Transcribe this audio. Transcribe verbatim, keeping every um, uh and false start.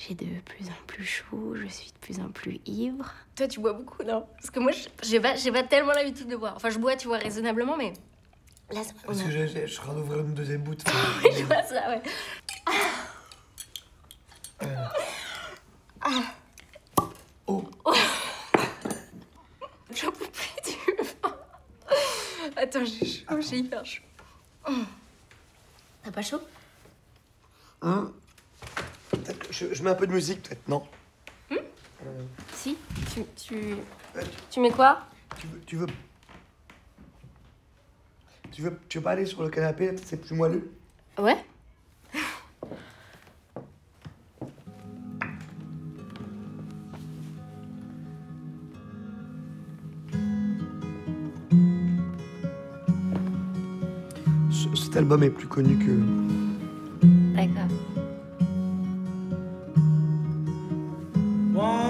J'ai de plus en plus chaud, je suis de plus en plus ivre. Toi, tu bois beaucoup, non? Parce que moi, j'ai pas, j'ai pas tellement l'habitude de boire. Enfin, je bois, tu vois, raisonnablement, mais... Là, ça... Parce que je, je, je suis en train d'ouvrir une deuxième bouteille. Oui, je vois ça, ouais. Euh. Oh. J'en peux plus du vin. Attends, j'ai chaud, j'ai hyper chaud. T'as pas chaud? Hum. Je, je mets un peu de musique, peut-être, non? Hum euh... Si, tu... Tu, euh, tu mets quoi? Tu veux... Tu veux... Tu veux, tu veux pas aller sur le canapé, c'est plus moelleux? Ouais. Cet album est plus connu que... D'accord.